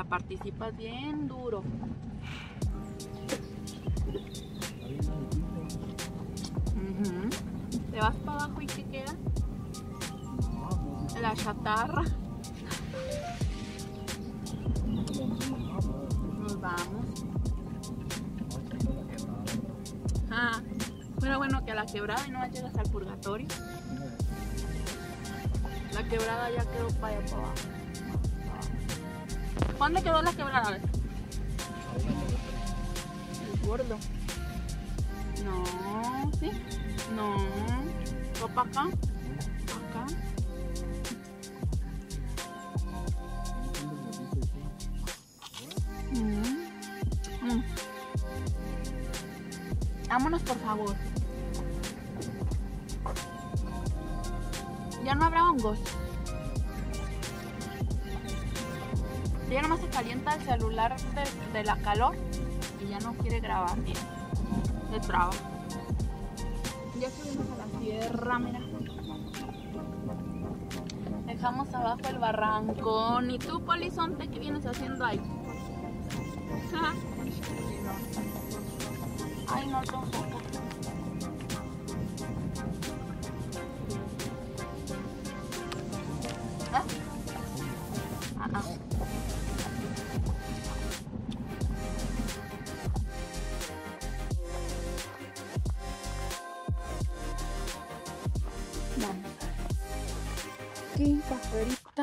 participas bien duro. Te vas para abajo y ¿qué queda? La chatarra. Nos vamos. Pero bueno, que a la quebrada y no llegas al purgatorio. La quebrada ya quedó para allá para abajo. ¿Dónde quedó la quebrada? El gordo. No, ¿sí? No. ¿Va para acá? Acá. Vámonos, por favor. Ya no habrá hongos. Ya nomás se calienta el celular de la calor y ya no quiere grabar bien. De traba. Ya subimos a la sierra, mira. Dejamos abajo el barrancón. ¿Y tú, Polizonte, qué vienes haciendo ahí? Ay, no, tampoco. ¿Ah? Vamos. Aquí, afuerita.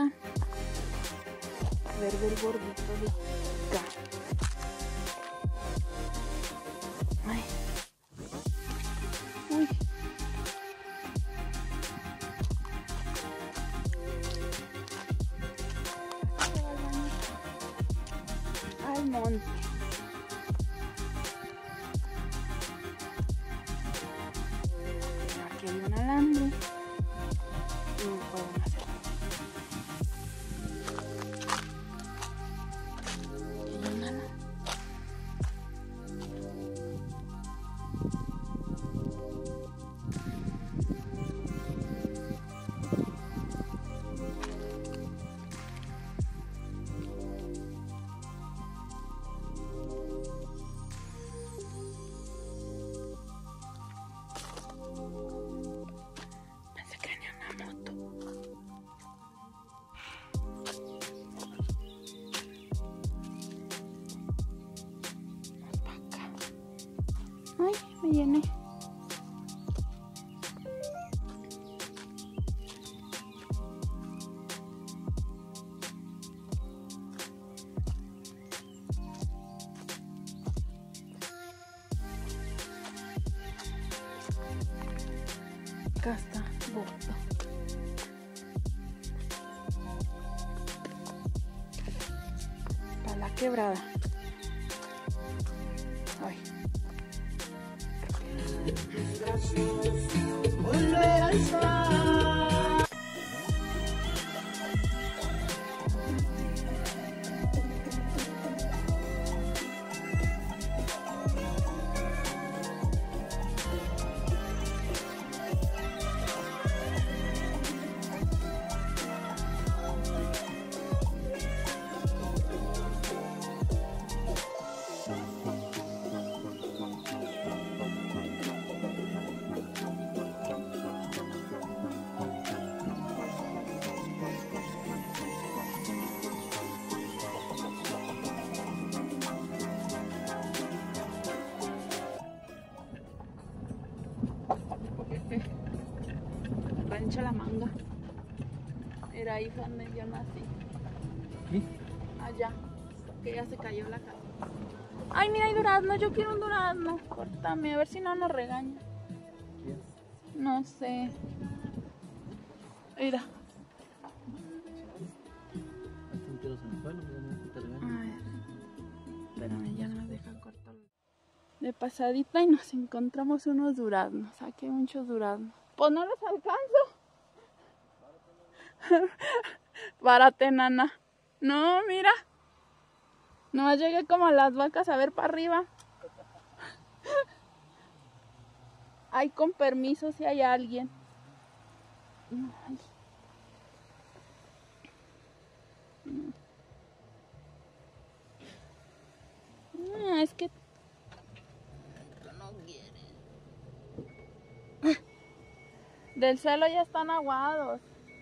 A ver, el gordito de acá. Ay. Uy. Al monte. Aquí hay un alambre. Y no pueden hacer. Aquí hay un alambre. Pensé que venía una moto. Vamos para acá. Ay, me llené. Acá está, boto. Para la quebrada. Ay. Volver a estar. Rancho La Manga. Era ahí donde yo nací. ¿Sí? Allá. Que ya se cayó la casa. Ay, mira, hay durazno. Yo quiero un durazno. Córtame, a ver si no nos regaña. ¿Quién? No sé. Mira. Hazte un tiro en el suelo, no te regaño. Ay, espérame, ya no me deja cortar. De pasadita y nos encontramos unos duraznos. Aquí hay muchos duraznos. Pues no los alcanzo. Párate, nana. No, mira. No llegué como a las vacas a ver para arriba. Ay, con permiso si hay alguien. Ay. Del suelo ya están aguados.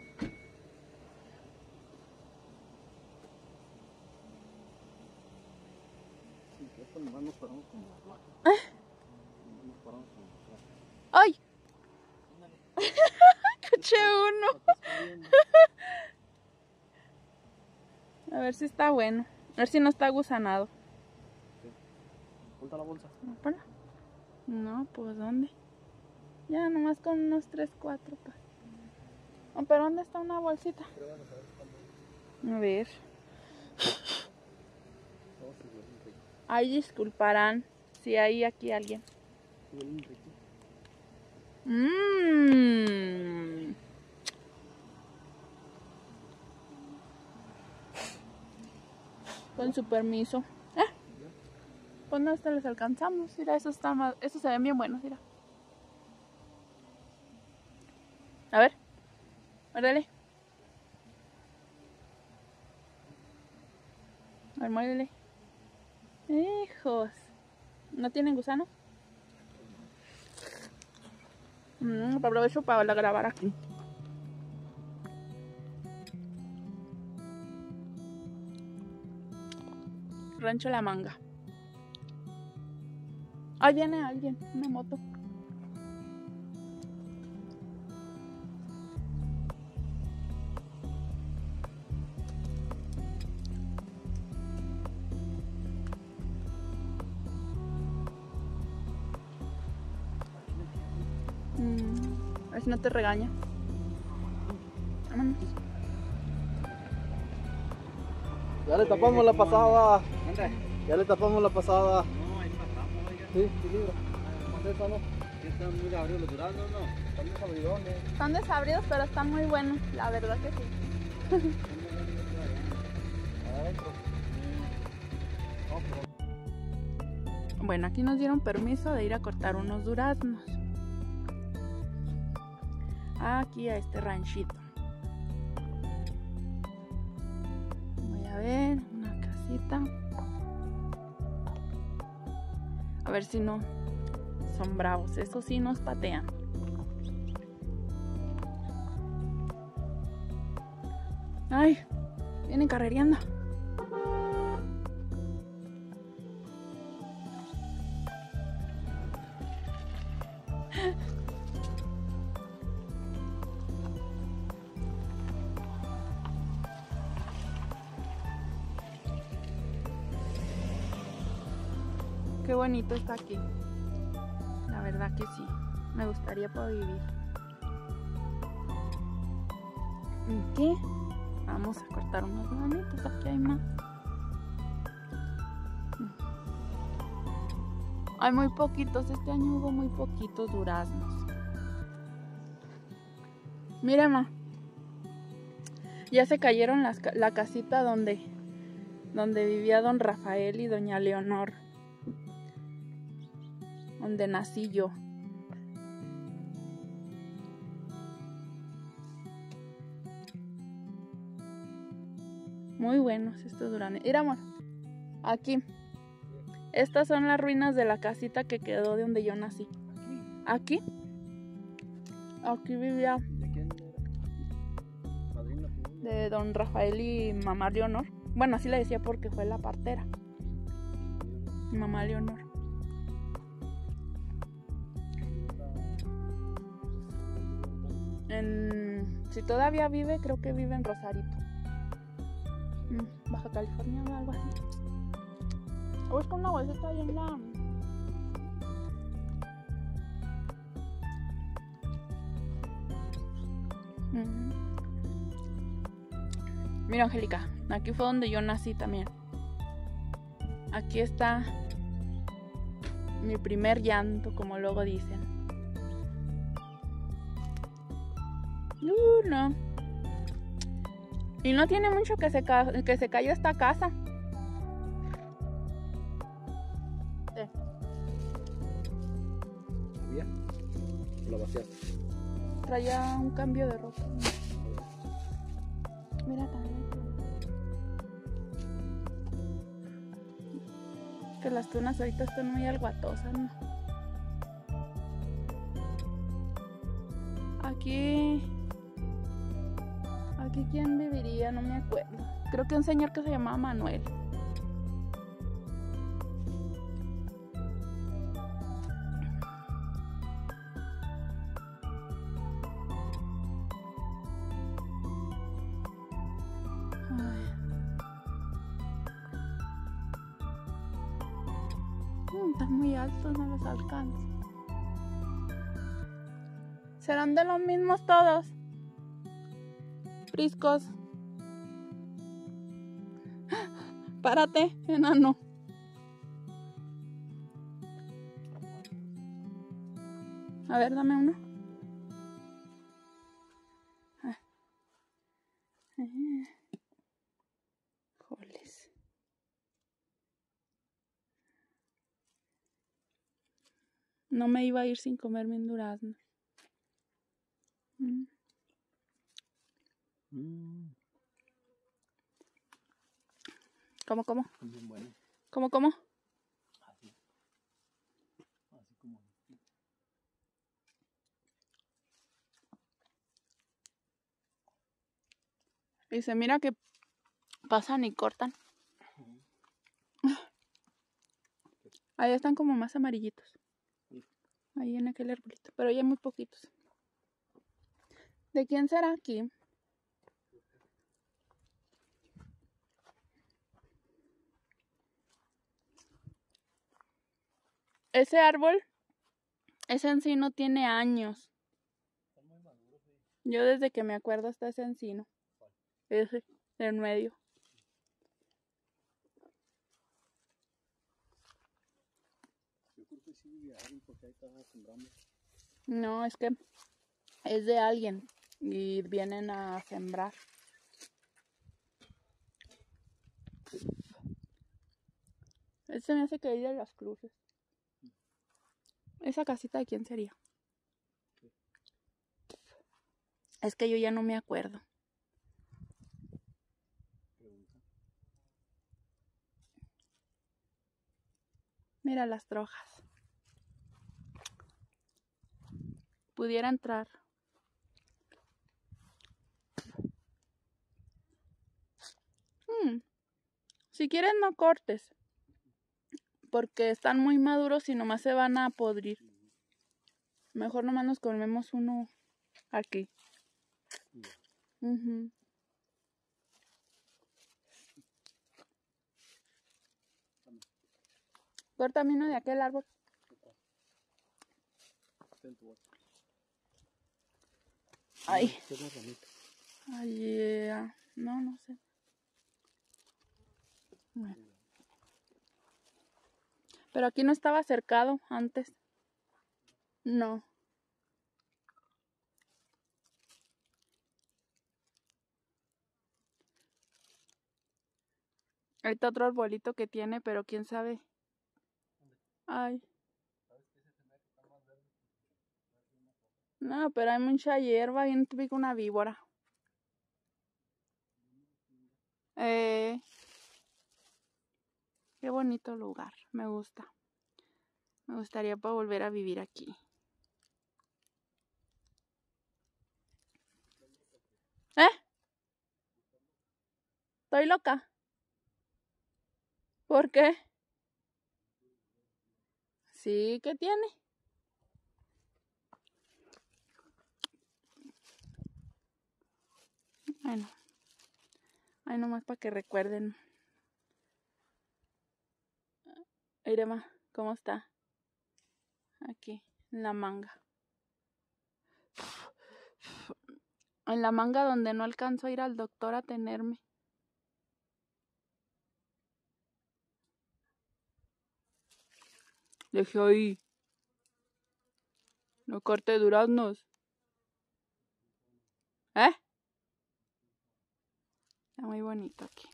Sí, que esto nomás nos paramos con la placa. Nos paramos con la placa. ¡Ay! Caché uno. A ver si está bueno. A ver si no está gusanado. Ponta la bolsa. No, pues ¿dónde? Ya, nomás con unos 3, 4. Pues. Oh, pero ¿dónde está una bolsita? A ver. Ay, disculparán si hay aquí alguien. Con su permiso. Pues no, hasta les alcanzamos. Mira, esos se ven bien buenos, mira. A ver, muérdele. A ver, muérdele. Hijos. ¿No tienen gusano? Aprovecho para grabar aquí. Rancho La Manga. Ahí viene alguien, una moto. A ver si no te regaña. Vámonos. Ya le tapamos la pasada. ¿Dónde? Ya le tapamos la pasada. No, ahí pasamos, oiga. Sí, libro. Esa no. Están muy abridos los duraznos, ¿no? Están desabridones. Están desabridos, pero están muy buenos. La verdad que sí. Adentro. Bueno, aquí nos dieron permiso de ir a cortar unos duraznos. Aquí a este ranchito. Voy a ver una casita. A ver si no son bravos. Eso sí nos patean. Ay, vienen carrereando. Qué bonito está aquí. La verdad que sí. Me gustaría poder vivir. ¿Y qué? Vamos a cortar unos granitos. Aquí hay más. Hay muy poquitos. Este año hubo muy poquitos duraznos. Mira, ma. Ya se cayeron la casita donde vivía don Rafael y doña Leonor. Donde nací yo. Muy buenos estos duranes. Mira, amor. Aquí. Estas son las ruinas de la casita que quedó de donde yo nací. Aquí. Aquí vivía. ¿De quién era? Madrina. De don Rafael y mamá Leonor. Bueno, así le decía porque fue la partera. Mamá Leonor. Si todavía vive, creo que vive en Rosarito. Baja California o algo así. Busca una bolsita ahí en la... Mira, Angélica, aquí fue donde yo nací también. Aquí está mi primer llanto, como luego dicen. No. Y no tiene mucho que se cayó esta casa. ¿Sabía? La vaciaste. Traía un cambio de ropa. Mira también. Que las tunas ahorita están muy alguatosas, ¿no? Aquí quién viviría, no me acuerdo. Creo que un señor que se llamaba Manuel. Están muy altos, no los alcanzo. ¿Serán de los mismos todos? Priscos. Párate, enano. A ver, dame uno. Joles. No me iba a ir sin comerme un durazno. ¿Cómo? Bien bueno. ¿Cómo? Así. Así como. Y se mira que pasan y cortan. Ahí están como más amarillitos. Ahí en aquel arbolito. Pero ya hay muy poquitos. ¿De quién será aquí? Ese árbol, ese encino tiene años. Yo desde que me acuerdo está ese encino. Ese, en medio. Yo creo que sí vivía alguien porque ahí estaba sembrando. No, es que es de alguien y vienen a sembrar. Este me hace que ir de las cruces. ¿Esa casita de quién sería? Es que yo ya no me acuerdo. Mira las trojas. Pudiera entrar. Si quieres no cortes. Porque están muy maduros y nomás se van a podrir. Mejor nomás nos comemos uno aquí. Córtame uno de aquel árbol. Ay. Ay, no sé. Bueno. Pero aquí no estaba cercado antes. No. Ahí está otro arbolito que tiene, pero quién sabe. Ay. No, pero hay mucha hierba, bien típica una víbora. Qué bonito lugar, me gusta. Me gustaría para volver a vivir aquí. ¿Estoy loca? ¿Por qué? Sí, ¿qué tiene? Bueno, ahí nomás para que recuerden. Irema, ¿cómo está? Aquí, en la manga. En la manga donde no alcanzo a ir al doctor a tenerme. Deje ahí. No corte duraznos. Está muy bonito aquí.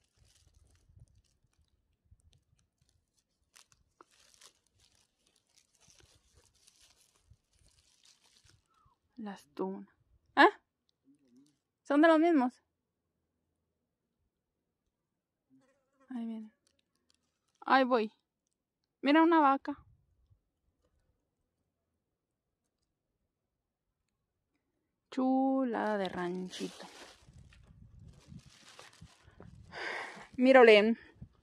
Las tunas. ¿Son de los mismos? Ahí vienen. Ahí voy. Mira una vaca. Chulada de ranchito. Mírale.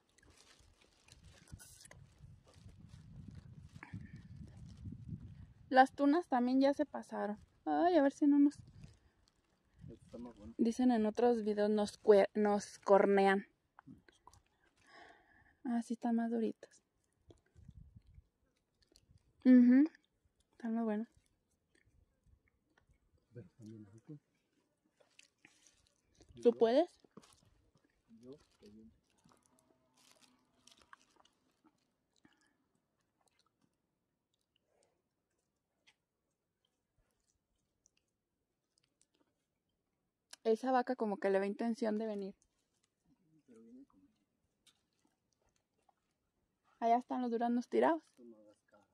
Las tunas también ya se pasaron. Ay, a ver si no nos... Está más bueno. Dicen en otros videos nos cornean. Ah, sí están más duritos. Están muy buenos. ¿Tú puedes? Yo estoy bien. Esa vaca como que le ve intención de venir. Pero viene como Allá están los duraznos tirados. no hagas caras.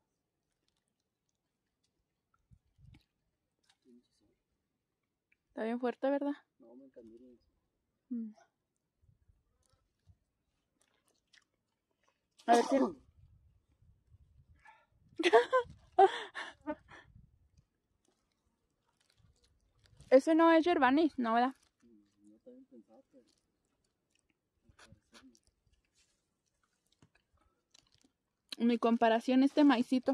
Está bien fuerte, ¿verdad? No, me encanta. A ver si... Ese no es yerbanis, ¿no, verdad? No está bien pensado, pero... Mi comparación, este maicito.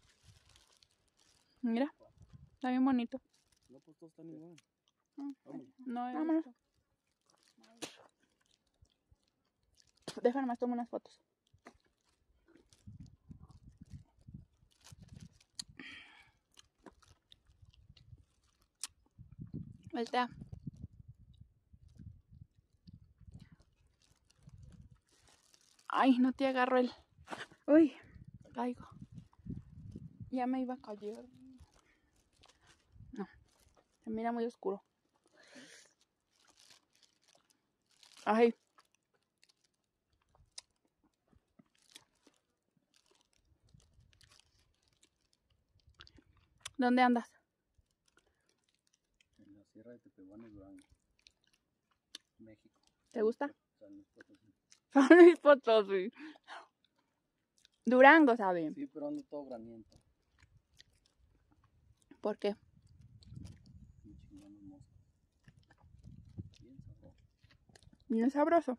Mira, está bien bonito. No, pues todos están igual. No, vámonos. Déjame más tomar unas fotos. Voltea. Ay, no te agarro el... Uy, caigo. Ya me iba a caer. No, se mira muy oscuro. Ay. ¿Dónde andas? En la Sierra de Tepehuanes, Durango, México. ¿Te gusta? San Luis Potosí. San Luis Potosí. Durango, ¿sabe? Sí, pero ando todo graniento. ¿Por qué? Me chingan los moscos. Bien sabroso. No es sabroso.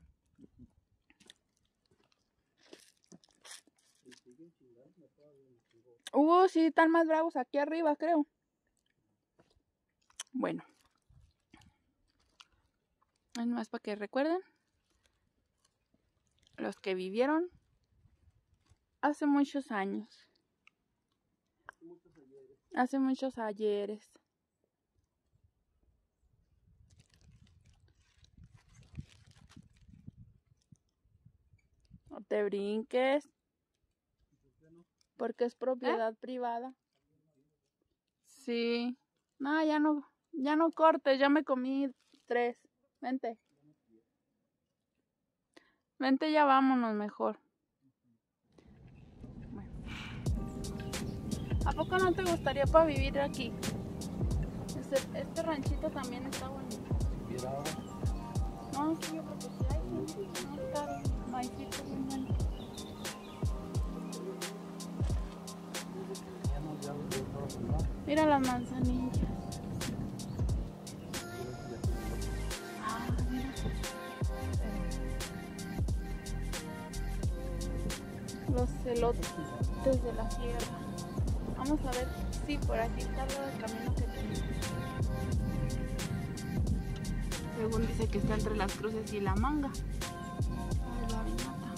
Y siguen chingando, todavía me chingó. Sí, están más bravos aquí arriba, creo. Bueno. Es más para que recuerden. Los que vivieron hace muchos años. Hace muchos ayeres. No te brinques. Porque es propiedad privada. Sí. No, ya no cortes, ya me comí 3. Vente. Vente, ya vámonos mejor. Bueno. ¿A poco no te gustaría para vivir aquí? Este ranchito también está bonito. ¿Hubiera agua? No, sí, yo creo que sí hay. No está el maicito bien bueno. Mira las manzanillas. Ah, mira. Los elotes de la sierra. Vamos a ver si por aquí está el camino que tenemos. Según dice que está entre las cruces y la manga. A ver, la vinata.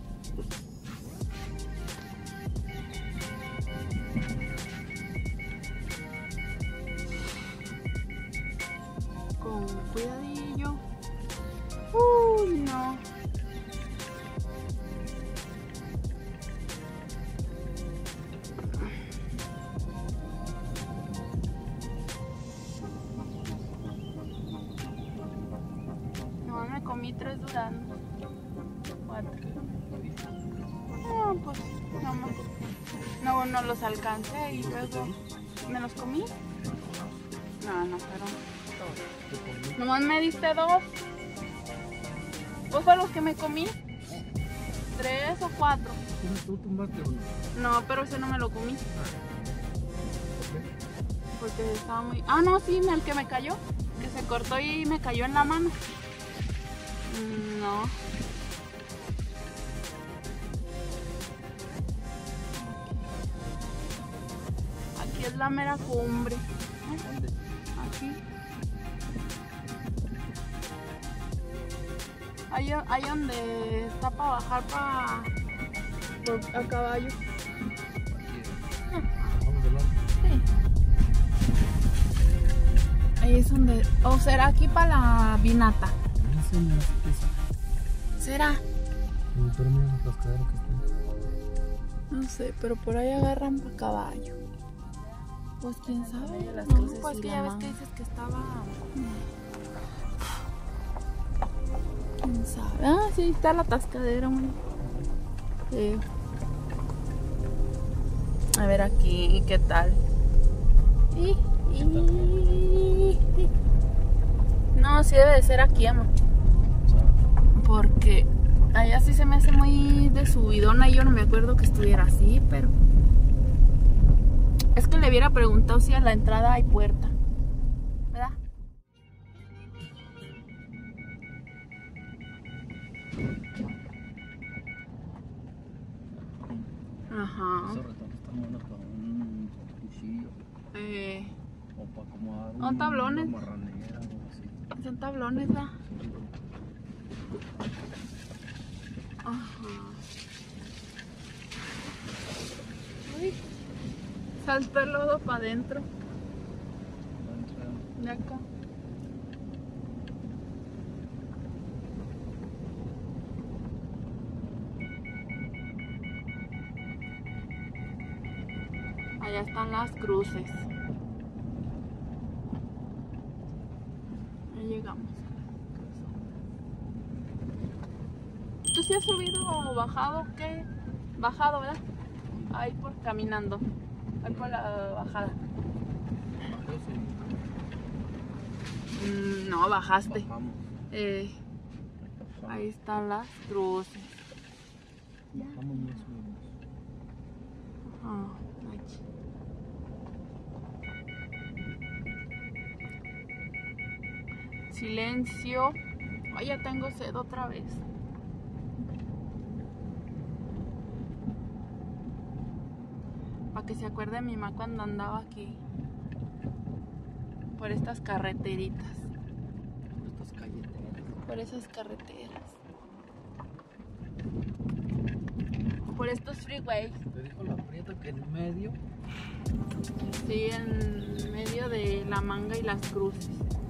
Con cuidadillo. Uy, no. No, me comí 3 duraznos. 4. No, pues no los alcancé y luego me los comí. No, pero nomás me diste 2. ¿Vos fueron los que me comí? 3 o 4. ¿Tú tumbaste uno? No, pero ese no me lo comí. porque estaba muy... Ah, no, sí, el que me cayó, que se cortó y me cayó en la mano. No. Aquí es la mera cumbre. ¿Dónde? Aquí. Ahí donde está para bajar a caballo. Vamos del lado. Sí. Ahí es donde... O será aquí para la Vinata. No sé, mira, sí que es. ¿Será? Pero mira los cascaderos que están. No sé, pero por ahí agarran para caballo. Pues quién sabe. Las No, cruces pues y que la ya ves manga. que dices que estaba... ¿Quién sabe? Ah, sí, está la atascadera, muy feo. A ver aquí, ¿qué tal? No, sí debe de ser aquí, amor. Porque allá sí se me hace muy de subidona y yo no me acuerdo que estuviera así, pero... Es que le hubiera preguntado si a la entrada hay puerta, ¿verdad? Ajá. Esos retones están buenos para un cuchillo o para acomodar Son tablones. una marranera o algo así. Son tablones, ¿verdad? Ajá. Uy, saltó el lodo para adentro. De acá. Allá están las cruces. Ya llegamos. ¿Tú sí has subido o bajado? ¿Qué? Bajado, ¿verdad? Ahí por caminando. Ahí por la bajada. No, bajaste. Bajamos. Ahí están las cruces. Bajamos, no subimos. Ah, aquí. Silencio. Ay, ya tengo sed otra vez. Para que se acuerde mi mamá cuando andaba aquí. Por estas carreteritas. Estas calleteras. Por esas carreteras. Por estos freeways. Te dijo la prieta que en medio. Sí, en medio de la manga y las cruces.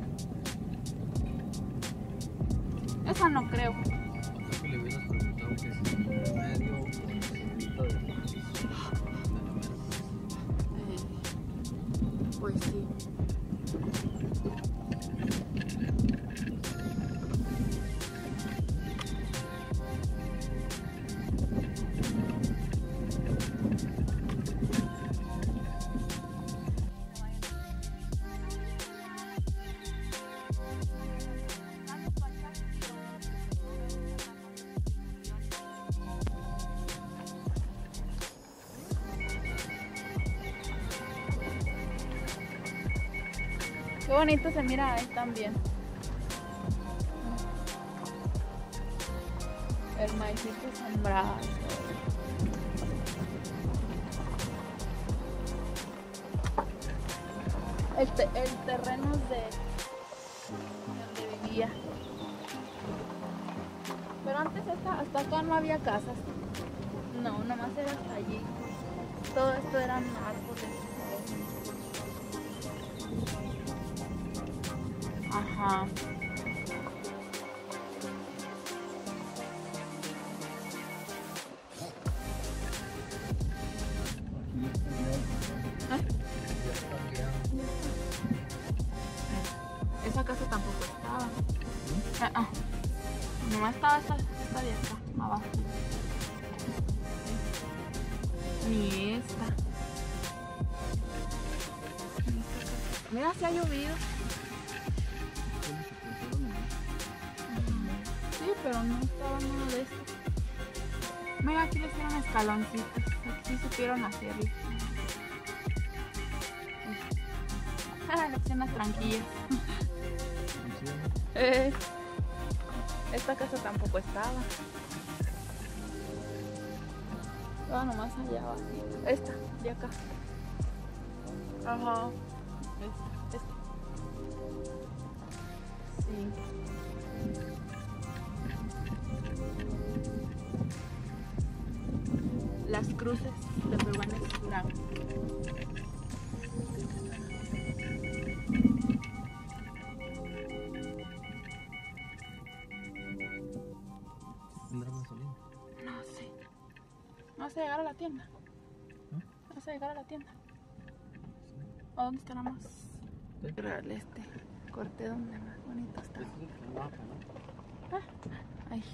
Esa no creo. Ojalá que le hubieras preguntado que si en medio o en cerquita de la mera cruz. Pues sí. Qué bonito se mira ahí también. El maicito sembrado. El terreno es de donde vivía. Pero antes hasta acá no había casas. No, nomás era hasta allí. Todo esto eran árboles. Ajá. Esa casa tampoco estaba. Nomás estaba esta de acá, abajo. Ni esta. Mira, se ha llovido. Sí, pero no estaba nada de esto. Mira, aquí le hicieron escaloncitos. Aquí sí supieron hacerlo. Ah, lecciones tranquilas. Esta casa tampoco estaba. Estaba nomás allá abajo. Esta, de acá. Ajá. Esta. Sí. Las cruces de peruanes Durán. ¿Tendrá gasolina? No sé. No vas a llegar a la tienda. No vas a llegar a la tienda. ¿A dónde estaremos? Este corte donde más bonito está. Ay,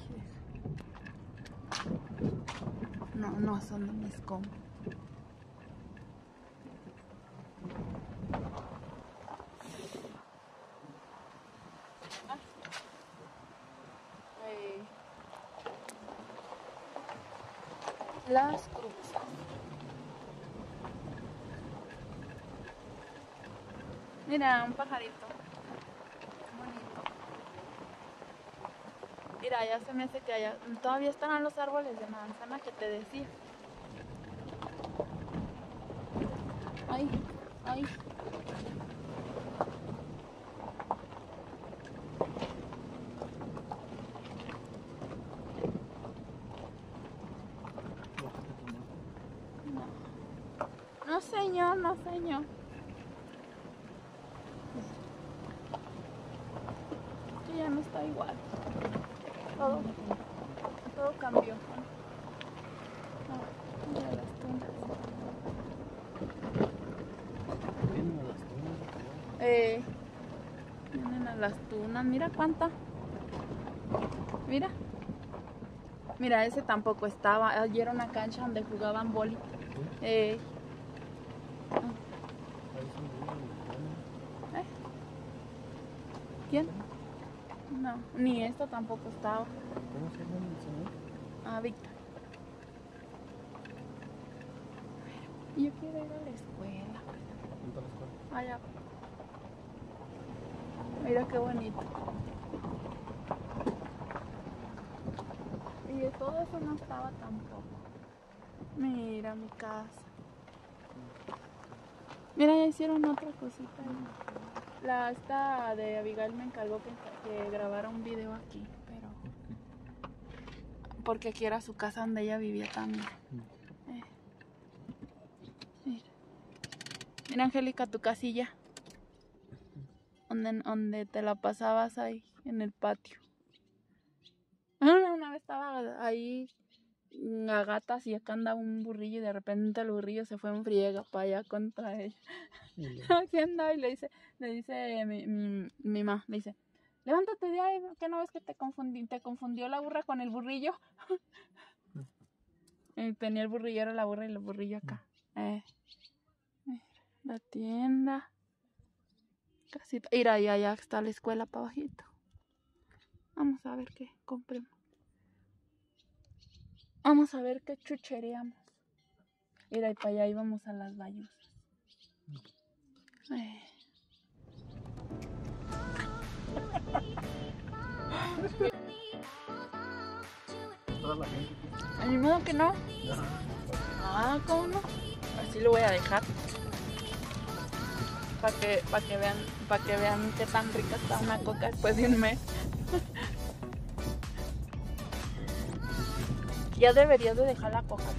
no son de mis combos. Las cruces. Mira, un pajarito. Bonito. Mira, ya se me hace que allá todavía están los árboles de manzana que te decía. Ay, ay. No, señor, no, señor. Esto ya no está igual. Todo cambió. Mira las tunas. Vienen a las tunas. Vienen a las tunas. Mira cuánta. Mira. Mira, ese tampoco estaba. Ayer era una cancha donde jugaban boli. ¿Quién? No, ni esto tampoco estaba. ¿Cómo se llama el señor? Ah, Víctor. Yo quiero ir a la escuela. ¿Dónde está la escuela? Allá. Mira qué bonito. Y de todo eso no estaba tampoco. Mira mi casa. Mira, ya hicieron otra cosita. Esta de Abigail me encargó que grabara un video aquí, pero porque aquí era su casa donde ella vivía también. Mira. Mira, Angélica, tu casilla. Donde te la pasabas ahí en el patio. Una vez estaba ahí a gatas y acá andaba un burrillo y de repente el burrillo se fue en friega para allá contra ella. Aquí anda y le dice mi mamá, le dice, levántate de ahí, que no ves que te confundió la burra con el burrillo. Y tenía el burrillo, era la burra y el burrillo acá. La tienda. Casita. Mira, allá está la escuela para bajito. Vamos a ver qué compremos. Vamos a ver qué chuchereamos. Mira, y para allá íbamos a las bayosas. Toda la gente. A mi modo que no. Ah, ¿cómo no? Así lo voy a dejar. Para que vean qué tan rica está una coca después de un mes. Ya deberías de dejar la coca.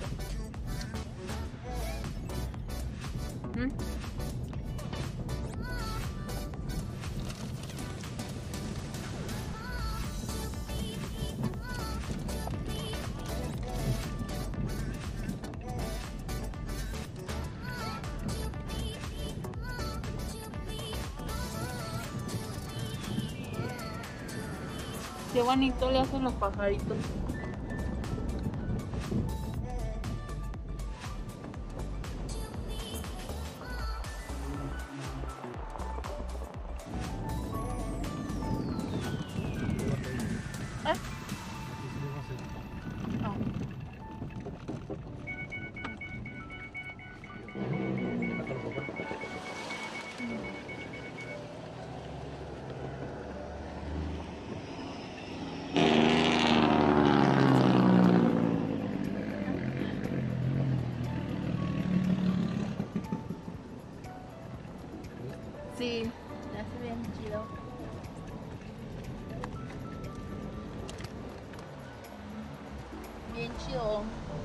Qué bonito le hacen los pajaritos. Sí, me hace bien chido. Bien chido.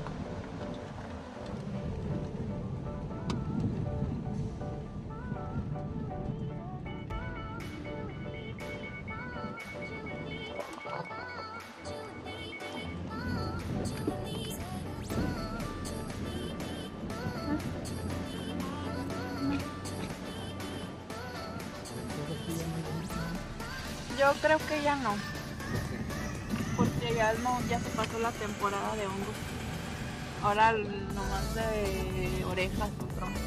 Yo creo que ya no, porque ya no, ya se pasó la temporada de hongos. Ahora nomás de orejas o troncos.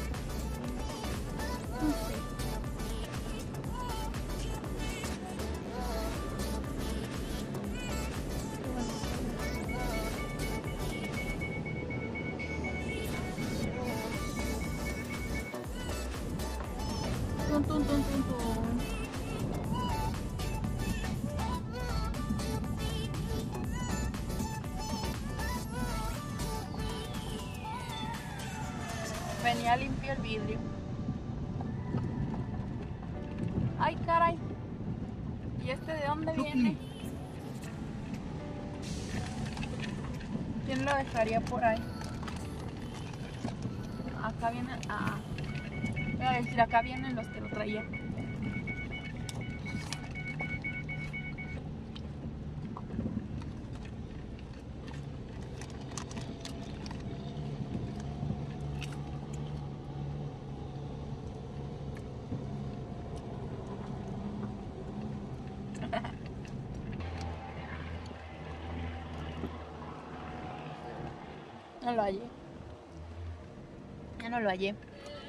Tun, tun, tun, tun, tun. Venía limpio el vidrio. Ay, caray. ¿Y este de dónde viene? ¿Quién lo dejaría por ahí? Acá viene. Ah. Voy a decir, acá vienen los que lo traían. No lo hallé. Ya no lo hallé.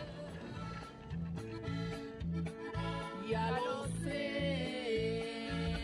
Ya lo sé.